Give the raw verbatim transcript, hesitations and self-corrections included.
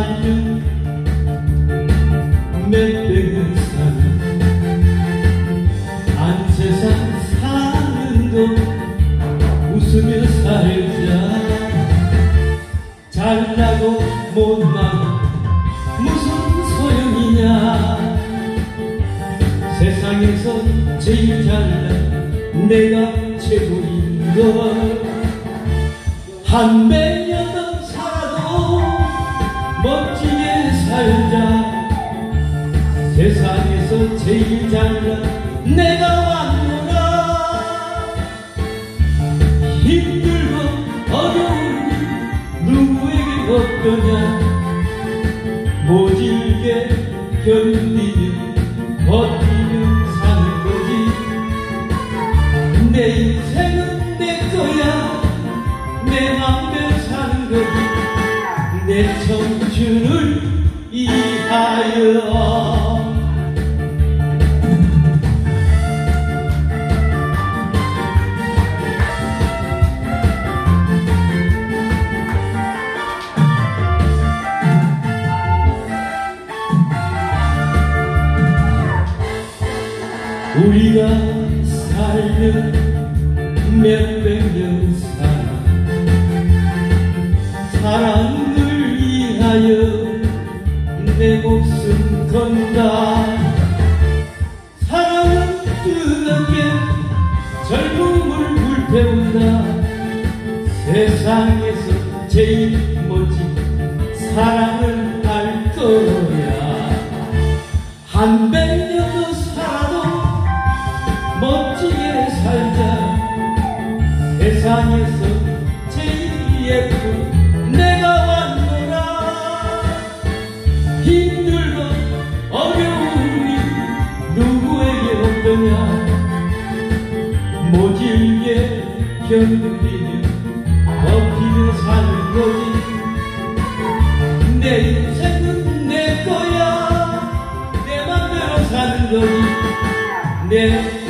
살면 몇 백년 사는 안 세상 사는 것 웃으며 살자. 잘나고 못나고 무슨 소용이냐. 세상에서 제일 잘난 내가 최고인걸. 한 백 년 살아도 멋지게 살자. 세상에서 제일 잘난 내가 왔노라. 힘들고 어려운 일 누구에게 없더냐. 모질게 견디며 버티며 사는 거지. 내 인생은 내 거야. 내 맘대로 사는 거지. 내 청춘을 위하여. 우리가 살면 몇백 년 살아. 사랑을 위하여 내 목숨 건다. 사랑은 뜨겁게 젊음을 불태운다. 세상에서 제일 멋진 사랑을 할 거야. 한 백 년도 살아도 멋지게 살자. 세상에서 제일 예쁜 내가 왔노라. 힘들고 어려운 일 누구에게 없더냐. 모질게 견디며 버티며 사는 거지. 내 인생은 내 거야. 내 맘대로 사는 거지. 내